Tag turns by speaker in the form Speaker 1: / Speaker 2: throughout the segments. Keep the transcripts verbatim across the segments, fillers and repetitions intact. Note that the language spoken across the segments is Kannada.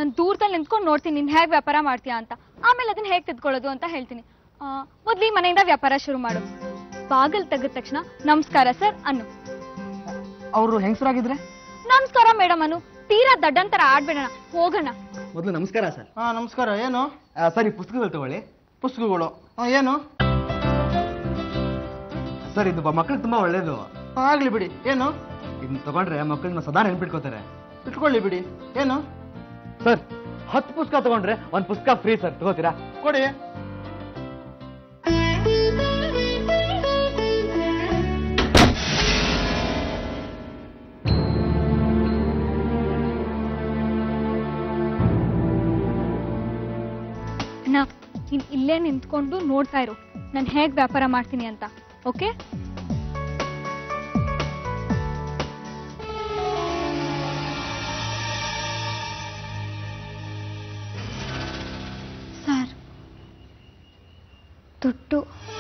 Speaker 1: ನಾನು ದೂರದಲ್ಲಿ ನಿಂತ್ಕೊಂಡು ನೋಡ್ತೀನಿ ನೀನು ಹೇಗೆ ವ್ಯಾಪಾರ ಮಾಡ್ತೀಯಾ ಅಂತ. ಆಮೇಲೆ ಅದನ್ನ ಹೇಗೆ ತಿದ್ಕೊಳ್ಳೋದು ಅಂತ ಹೇಳ್ತೀನಿ. ಮೊದ್ಲು ಈ ಮನೆಯಿಂದ ವ್ಯಾಪಾರ ಶುರು ಮಾಡು. ಬಾಗಲ್ ತೆಗೆದ ತಕ್ಷಣ ನಮಸ್ಕಾರ ಸರ್ ಅನ್ನು.
Speaker 2: ಅವರು ಹೆಂಗಸರಾಗಿದ್ರೆ
Speaker 1: ನಮಸ್ಕಾರ ಮೇಡಮ್ ಅನ್ನು. ತೀರಾ ದಡ್ಡಂತರ ಆಡ್ಬೇಡಣ, ಹೋಗೋಣ.
Speaker 2: ಮೊದಲು ನಮಸ್ಕಾರ ಸರ್.
Speaker 3: ಹಾ ನಮಸ್ಕಾರ. ಏನು
Speaker 2: ಸರಿ, ಪುಸ್ತಕಗಳು ತಗೊಳ್ಳಿ.
Speaker 3: ಪುಸ್ತಕಗಳು ಏನು
Speaker 2: ಸರ್? ಇದು ಮಕ್ಕಳಿಗೆ ತುಂಬಾ ಒಳ್ಳೇದು.
Speaker 3: ಆಗ್ಲಿ ಬಿಡಿ. ಏನು
Speaker 2: ಇದನ್ನ ತಗೊಂಡ್ರೆ ಮಕ್ಕಳನ್ನ ಸದಾ ನೆನ್ಪಿಟ್ಕೋತಾರೆ.
Speaker 3: ಇಟ್ಕೊಳ್ಳಿ ಬಿಡಿ. ಏನು
Speaker 2: ಸರ್, ಹತ್ತು ಪುಸ್ತಕ ತಗೊಂಡ್ರೆ ಒಂದ್ ಪುಸ್ತಕ ಫ್ರೀ ಸರ್, ತಗೋತೀರಾ?
Speaker 3: ಕೊಡಿ.
Speaker 1: ಅಣ್ಣ, ನೀನ್ ಇಲ್ಲೇ ನಿಂತ್ಕೊಂಡು ನೋಡ್ತಾ ಇರು ನಾನು ಹೇಗ್ ವ್ಯಾಪಾರ ಮಾಡ್ತೀನಿ ಅಂತ. ಓಕೆ? ಸರ್, ದುಡ್ಡು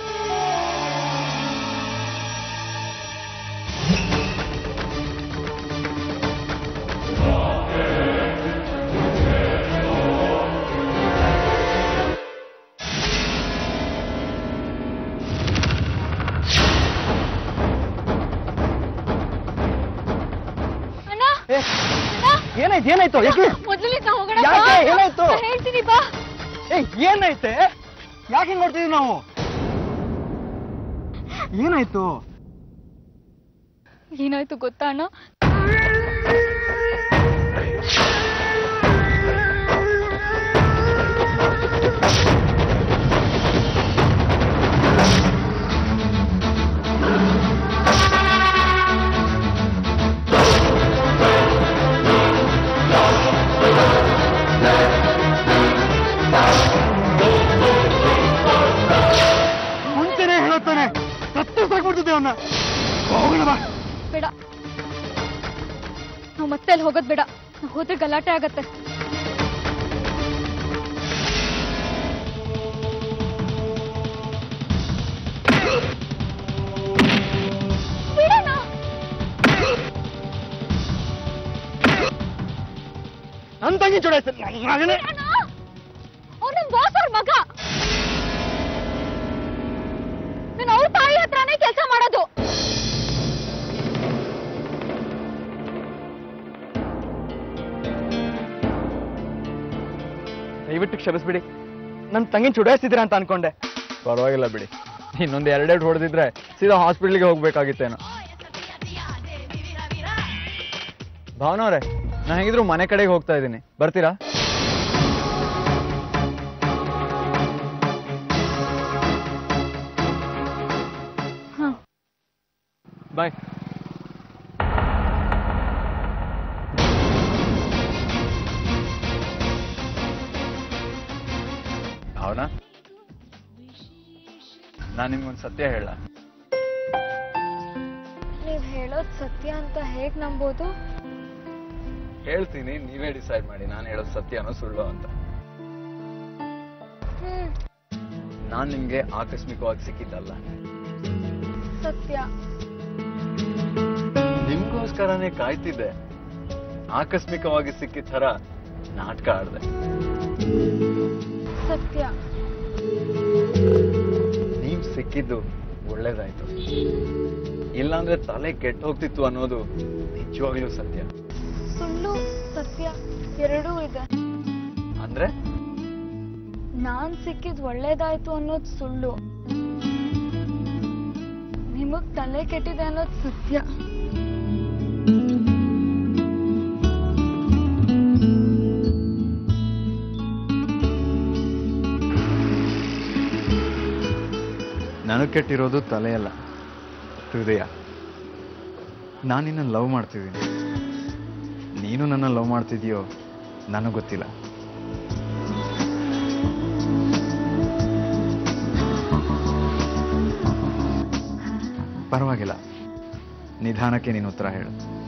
Speaker 2: ಏನಾಯ್ತು? ಏನಾಯ್ತು?
Speaker 1: ಮೊದಲಿಂದ ಹೋಗೋಣ.
Speaker 2: ಯಾಕೆ? ಏನಾಯ್ತು?
Speaker 1: ಹೇಳ್ತೀನಿ ಬಾ.
Speaker 2: ಏನಾಯ್ತೆ? ಯಾಕೆ ಹಿಂಗ್ ನೋಡ್ತಿದೀವಿ ನಾವು? ಏನಾಯ್ತು?
Speaker 1: ಏನಾಯ್ತು ಗೊತ್ತಾ ಅಣ್ಣ?
Speaker 2: ಮುಂಚೆನೆ ಹೇಳುತ್ತಾನೆ, ಸತ್ತು ಸಾಕ್ಬಿಡ್ತಿದ್ದೆ ಅವನ್ನ. ಹೋಗೋಣ ಬಾ.
Speaker 1: ಬೇಡ, ನಾವು ಮತ್ತೆ ಅಲ್ಲಿ ಹೋಗೋದ್ ಬೇಡ. ನಾವು ಹೋದ್ರೆ ಗಲಾಟೆ ಆಗತ್ತೆ. ಬಿಡೋಣ.
Speaker 2: ನನ್ನ ತಂಗಿ ಜೋಡಾಯ್ತು.
Speaker 1: ಅವನ ಬಾಸ್ ಅವ್ರ ಮಗ. ನಾನು ಅವ್ರ ತಾಯಿ ಹತ್ರನೇ ಕೆಲಸ ಮಾಡೋದು.
Speaker 2: ದಯವಿಟ್ಟು ಕ್ಷಮಿಸ್ಬಿಡಿ. ನನ್ನ ತಂಗಿನ ಚುಡಾಯಿಸ್ತಿದ್ದೀರಾ ಅಂತ ಅನ್ಕೊಂಡೆ.
Speaker 4: ಪರವಾಗಿಲ್ಲ ಬಿಡಿ. ಇನ್ನೊಂದು ಎರಡೆರಡು ಹೊಡೆದಿದ್ರೆ ಸೀದಾ ಹಾಸ್ಪಿಟ್ಲಿಗೆ ಹೋಗ್ಬೇಕಾಗಿತ್ತೇನೋ. ಭಾವನವ್ರೆ, ನಾನು ಹೇಗಿದ್ರು ಮನೆ ಕಡೆಗೆ ಹೋಗ್ತಾ ಇದ್ದೀನಿ, ಬರ್ತೀರಾ? ಬಾಯ್. ಭಾವನಾ, ನಾನು ನಿಮ್ಗೊಂದು ಸತ್ಯ ಹೇಳ.
Speaker 1: ನೀವ್ ಹೇಳೋದ್ ಸತ್ಯ ಅಂತ ಹೇಗ್ ನಂಬೋದು?
Speaker 4: ಹೇಳ್ತೀನಿ, ನೀವೇ ಡಿಸೈಡ್ ಮಾಡಿ ನಾನು ಹೇಳೋದು ಸತ್ಯನೋ ಸುಳ್ಳು ಅಂತ. ನಾನ್ ನಿಮ್ಗೆ ಆಕಸ್ಮಿಕವಾಗಿ ಸಿಕ್ಕಿದ್ದಲ್ಲ,
Speaker 1: ಸತ್ಯ.
Speaker 4: ನಿಮ್ಗೋಸ್ಕರನೇ ಕಾಯ್ತಿದ್ದೆ. ಆಕಸ್ಮಿಕವಾಗಿ ಸಿಕ್ಕಿದ ತರ ನಾಟಕ ಆಡ್ದೆ.
Speaker 1: ಸತ್ಯ.
Speaker 4: ನೀವ್ ಸಿಕ್ಕಿದ್ದು ಒಳ್ಳೇದಾಯ್ತು. ಇಲ್ಲಾಂದ್ರೆ ತಲೆ ಕೆಟ್ಟ ಹೋಗ್ತಿತ್ತು ಅನ್ನೋದು ನಿಜವಾಗ್ಲೂ ಸತ್ಯ.
Speaker 1: ಸುಳ್ಳು ಸತ್ಯ ಎರಡೂ ಇದೆ.
Speaker 4: ಅಂದ್ರೆ
Speaker 1: ನಾನ್ ಸಿಕ್ಕಿದ್ ಒಳ್ಳೇದಾಯ್ತು ಅನ್ನೋದು ಸುಳ್ಳು, ನಿಮಗ್ ತಲೆ ಕೆಟ್ಟಿದೆ ಅನ್ನೋದು ಸತ್ಯ.
Speaker 4: ನನಗೆ ಕೆಟ್ಟಿರೋದು ತಲೆಯಲ್ಲ, ಹೃದಯ. ನಾನು ನಿನ್ನ ಲವ್ ಮಾಡ್ತಿದ್ದೀನಿ. ನೀನು ನನ್ನ ಲವ್ ಮಾಡ್ತಿದೀಯೋ ನನಗೆ ಗೊತ್ತಿಲ್ಲ. ಪರವಾಗಿಲ್ಲ, ನಿಧಾನಕ್ಕೆ ನೀನು ಉತ್ತರ ಹೇಳು.